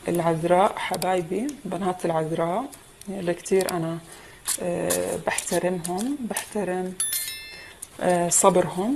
العذراء حبايبي، بنات العذراء اللي كتير أنا بحترمهم، بحترم صبرهم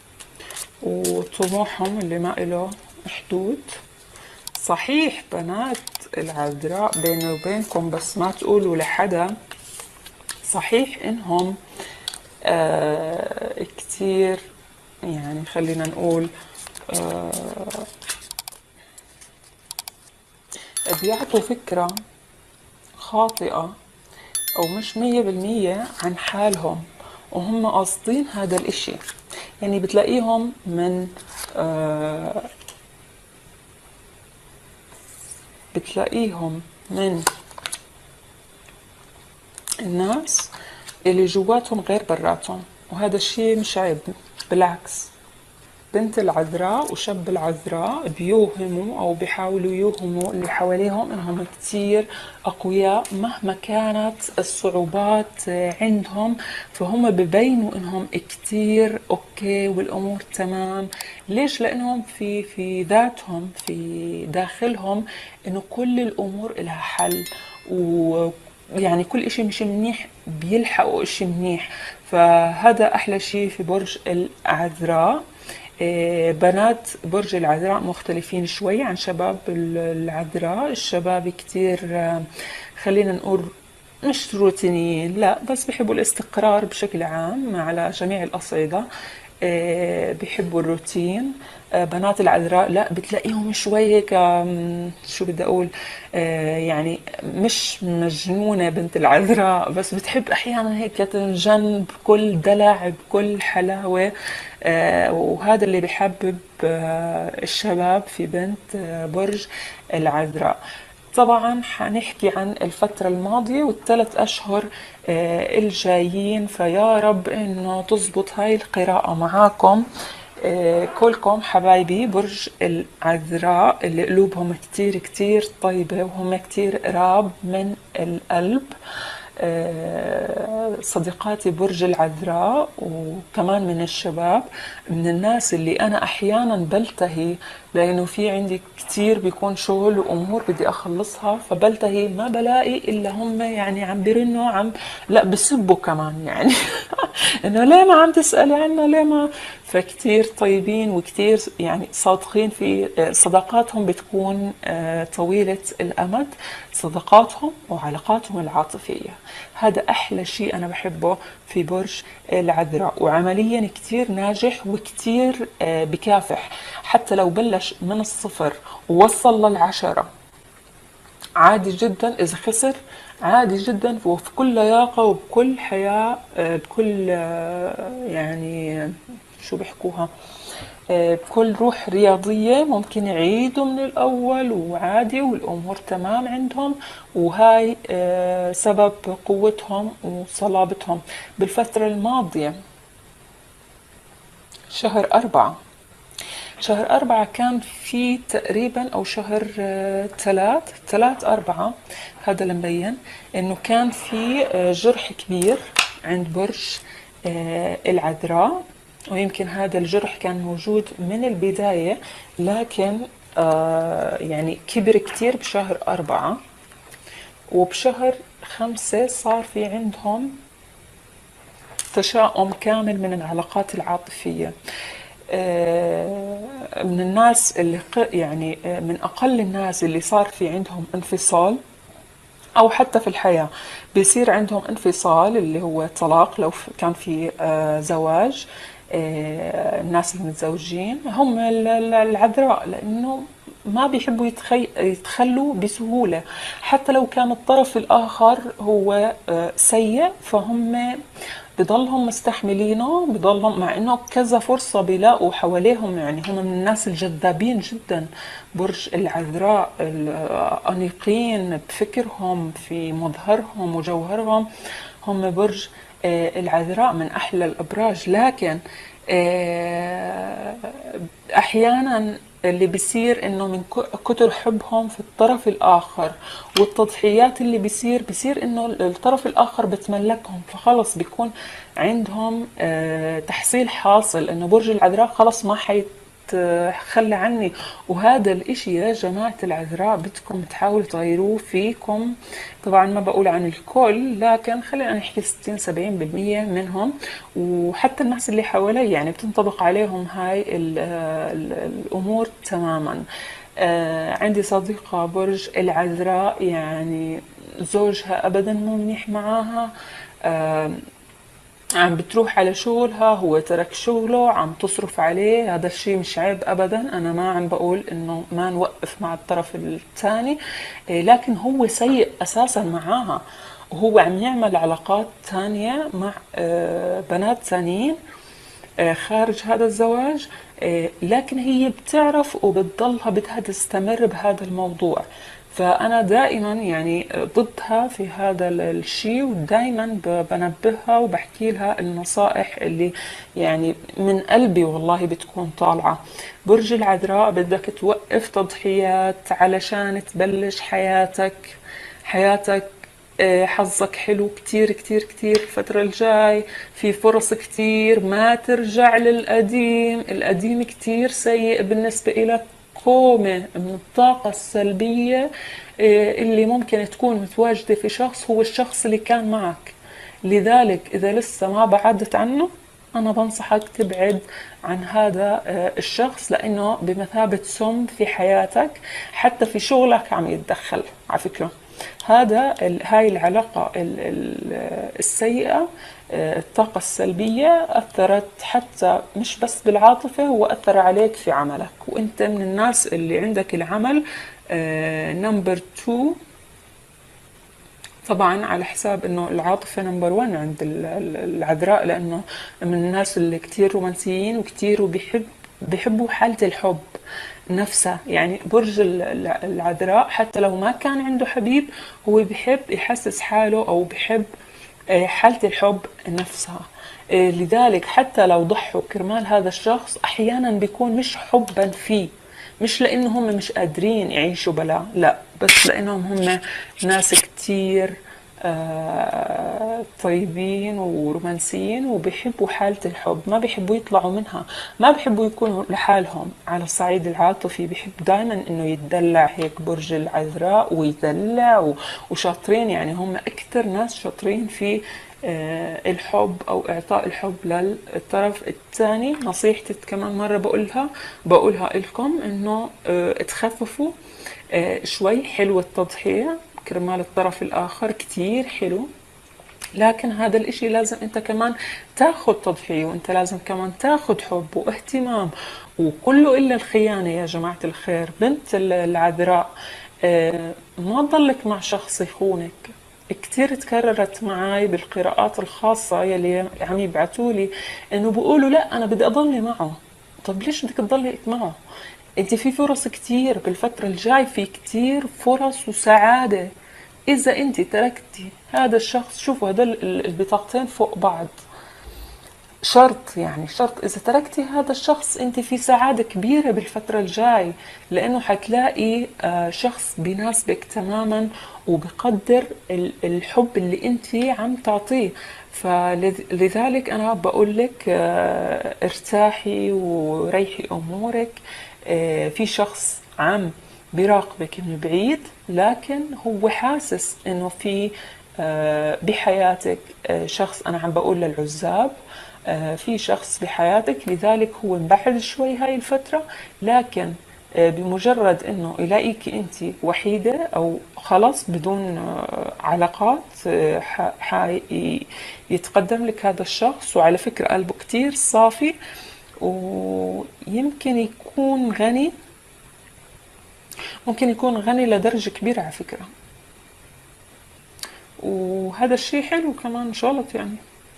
وطموحهم اللي ما إله حدود. صحيح بنات العذراء بيني وبينكم، بس ما تقولوا لحدا، صحيح إنهم كتير، يعني خلينا نقول بيعطوا فكرة خاطئة أو مش 100% عن حالهم، وهم قاصدين هذا الإشي. يعني بتلاقيهم من بتلاقيهم من الناس اللي جواتهم غير براتهم، وهذا الشيء مش عيب، بالعكس. بنت العذراء وشاب العذراء بيوهموا أو بيحاولوا يوهموا اللي حواليهم إنهم كتير أقوياء مهما كانت الصعوبات عندهم، فهم ببينوا إنهم كتير أوكي والأمور تمام. ليش؟ لأنهم في ذاتهم، في داخلهم، إنه كل الأمور إلها حل، ويعني كل إشي مش منيح بيلحقوا إشي منيح. فهذا أحلى شيء في برج العذراء. بنات برج العذراء مختلفين شوي عن شباب العذراء. الشباب كتير خلينا نقول مش روتينيين، لا، بس بيحبوا الاستقرار بشكل عام على جميع الأصعدة. بيحبوا الروتين. بنات العذراء لا، بتلاقيهم شوي هيك، شو بدي اقول، يعني مش مجنونة بنت العذراء، بس بتحب احيانا هيك تنجن بكل دلع بكل حلاوة. وهذا اللي بحبب الشباب في بنت برج العذراء. طبعا حنحكي عن الفترة الماضية والثلاث أشهر الجايين، فيا رب إنه تزبط هاي القراءة معاكم كلكم حبايبي برج العذراء اللي قلوبهم كتير كتير طيبة وهم كتير قراب من القلب. صديقاتي برج العذراء وكمان من الشباب، من الناس اللي أنا أحيانا بلتهي، لأنه في عندي كتير بيكون شغل وأمور بدي أخلصها، فبلتهي ما بلاقي إلا هم يعني عم بيرنوا، لا بسبوا كمان يعني إنه ليه ما عم تسألي عنا، ليه ما. فكتير طيبين وكتير يعني صادقين في صداقاتهم، بتكون طويلة الأمد، صداقاتهم وعلاقاتهم العاطفية. هذا أحلى شيء أنا بحبه في برج العذراء، وعمليا كتير ناجح وكتير بكافح. حتى لو بلش من الصفر ووصل لل10 عادي جدا، إذا خسر عادي جدا، وفي كل لياقة وبكل حياة، بكل يعني شو بيحكوها، بكل روح رياضية ممكن يعيدوا من الأول وعادي والأمور تمام عندهم. وهاي سبب قوتهم وصلابتهم. بالفترة الماضية شهر 4، شهر 4 كان في تقريبا، أو شهر 3/4، هذا اللي مبين إنه كان في جرح كبير عند برج العذراء. ويمكن هذا الجرح كان موجود من البداية، لكن يعني كبر كتير بشهر 4. وبشهر 5 صار في عندهم تشاؤم كامل من العلاقات العاطفية. من الناس اللي يعني من أقل الناس اللي صار في عندهم انفصال، أو حتى في الحياة بيصير عندهم انفصال اللي هو طلاق لو كان في زواج. الناس المتزوجين هم العذراء، لأنه ما بيحبوا يتخلوا بسهولة، حتى لو كان الطرف الآخر هو سيء، فهم بضلهم مستحملينه، بضلهم مع انه كذا فرصة بيلاقوا حواليهم. يعني هم من الناس الجذابين جدا برج العذراء، الأنيقين بفكرهم، في مظهرهم وجوهرهم. هم برج العذراء من أحلى الأبراج، لكن أحيانا اللي بيصير إنه من كتر حبهم في الطرف الآخر والتضحيات اللي بيصير إنه الطرف الآخر بتملكهم، فخلص بيكون عندهم تحصيل حاصل إنه برج العذراء خلص ما تخلى عني. وهذا الاشي يا جماعة العذراء بدكم تحاولوا تغيروه فيكم. طبعا ما بقول عن الكل، لكن خلينا نحكي 60-70% منهم، وحتى الناس اللي حوالي يعني بتنطبق عليهم هاي الامور تماما. عندي صديقة برج العذراء، يعني زوجها ابدا مو منيح معاها. عم بتروح على شغلها، هو ترك شغله، عم تصرف عليه. هذا الشيء مش عيب ابدا، انا ما عم بقول انه ما نوقف مع الطرف الثاني، لكن هو سيء اساسا معاها، وهو عم يعمل علاقات تانية مع بنات ثانيين خارج هذا الزواج. لكن هي بتعرف وبتضلها بدها تستمر بهذا الموضوع. فأنا دائما يعني ضدها في هذا الشيء، ودائما بنبهها وبحكي لها النصائح اللي يعني من قلبي والله بتكون طالعة. برج العذراء بدك توقف تضحيات علشان تبلش حياتك. حظك حلو كتير كتير كتير الفترة الجاي، في فرص كتير. ما ترجع للقديم، القديم كتير سيء بالنسبة إلك. كومة من الطاقة السلبية اللي ممكن تكون متواجدة في شخص هو الشخص اللي كان معك. لذلك إذا لسه ما بعدت عنه، أنا بنصحك تبعد عن هذا الشخص، لأنه بمثابة سم في حياتك، حتى في شغلك عم يتدخل على فكرة. هاي العلاقة السيئة، الطاقة السلبية أثرت حتى مش بس بالعاطفة، هو أثر عليك في عملك، وأنت من الناس اللي عندك العمل نمبر 2. طبعا على حساب انه العاطفة نمبر 1 عند العذراء، لانه من الناس اللي كتير رومانسيين وكتير بيحبوا حالة الحب نفسها. يعني برج العذراء حتى لو ما كان عنده حبيب، هو بيحب يحسس حاله او بيحب حالة الحب نفسها. لذلك حتى لو ضحوا كرمال هذا الشخص، احيانا بيكون مش حبا فيه، مش لانه هم مش قادرين يعيشوا بلا، لا، بس لانهم هم ناس كتير طيبين ورومانسيين، وبيحبوا حالة الحب، ما بيحبوا يطلعوا منها، ما بيحبوا يكونوا لحالهم. على الصعيد العاطفي بيحب دائما انه يتدلع، هيك برج العذراء، ويدلع وشاطرين، يعني هم اكثر ناس شاطرين في الحب او اعطاء الحب للطرف الثاني. نصيحتي كمان مرة بقولها لكم انه تخففوا شوي. حلو التضحية كرمال الطرف الاخر، كتير حلو، لكن هذا الاشي لازم انت كمان تاخد تضحية، وانت لازم كمان تاخد حب واهتمام، وكله الا الخيانة يا جماعة الخير. بنت العذراء، ما تضلك مع شخص يخونك. كتير تكررت معي بالقراءات الخاصة يلي عم يبعتولي انه بيقولوا لا انا بدي اضلني معه. طب ليش بدك تضلي معه؟ انت في فرص كتير بالفترة الجاي، في كتير فرص وسعادة اذا انت تركتي هذا الشخص. شوفوا هدول البطاقتين فوق بعض، شرط، يعني شرط اذا تركتي هذا الشخص انت في سعادة كبيرة بالفترة الجاي، لانه حتلاقي شخص بيناسبك تماما وبقدر الحب اللي انت عم تعطيه. فلذلك انا بقول لك ارتاحي وريحي امورك. في شخص عم بيراقبك من بعيد، لكن هو حاسس انه في بحياتك شخص. انا عم بقول للعزاب في شخص بحياتك، لذلك هو مبعد شوي هاي الفترة، لكن بمجرد انه يلاقيك انت وحيدة او خلص بدون علاقات، يتقدم لك هذا الشخص. وعلى فكرة قلبه كتير صافي، ويمكن يكون غني، ممكن يكون غني لدرجة كبيرة على فكرة، وهذا الشيء حلو كمان شغلت يعني،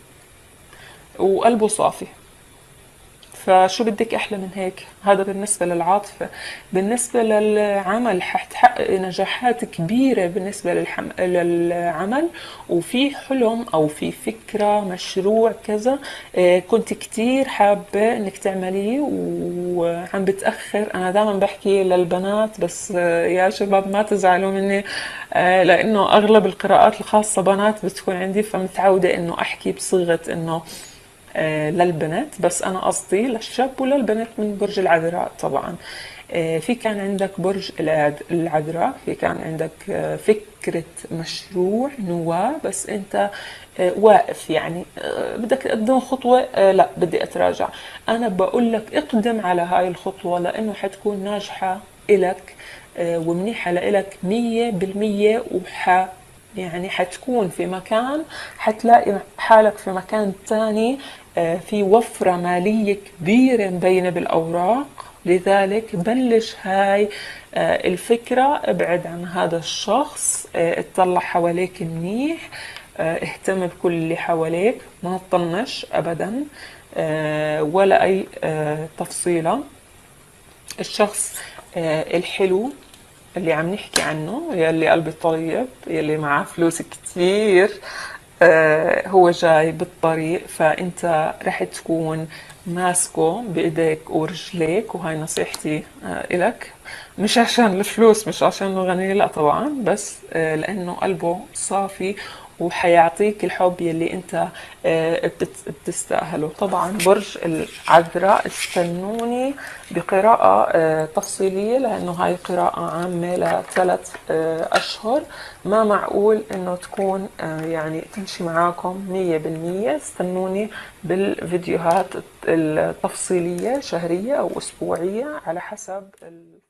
وقلبه صافي. فشو بدك أحلى من هيك؟ هذا بالنسبة للعاطفة. بالنسبة للعمل حتحقق نجاحات كبيرة بالنسبة للعمل، وفي حلم أو في فكرة مشروع كذا كنت كتير حابة إنك تعمليه وعم بتأخر. أنا دائما بحكي للبنات، بس يا شباب ما تزعلوا مني، لأنه أغلب القراءات الخاصة بنات بتكون عندي، فمتعودة إنه أحكي بصيغة إنه للبنت، بس أنا قصدي للشاب وللبنت من برج العذراء طبعا. في كان عندك برج العذراء، في كان عندك فكرة مشروع نواة، بس أنت واقف، يعني بدك تقدم خطوة، لا بدي أتراجع. أنا بقول لك اقدم على هاي الخطوة لأنه حتكون ناجحة إلك ومنيحة لإلك 100%. يعني حتكون في مكان، حتلاقي حالك في مكان تاني في وفرة مالية كبيرة مبينة بالأوراق. لذلك بلش هاي الفكرة، ابعد عن هذا الشخص، اطلع حواليك منيح، اهتم بكل اللي حواليك، ما تطنش أبدا ولا أي تفصيلة. الشخص الحلو اللي عم نحكي عنه، يلي قلبي طيب، يلي معاه فلوس كتير، هو جاي بالطريق، فانت رح تكون ماسكه بايديك ورجليك. وهاي نصيحتي إلك، مش عشان الفلوس، مش عشانه غني، لا طبعا، بس لانه قلبه صافي وحيعطيك الحب يلي انت بتستاهله. طبعا برج العذراء استنوني بقراءة تفصيلية، لانه هاي قراءة عامة لثلاث اشهر، ما معقول انه تكون يعني تمشي معاكم 100%. استنوني بالفيديوهات التفصيلية، شهرية او اسبوعية على حسب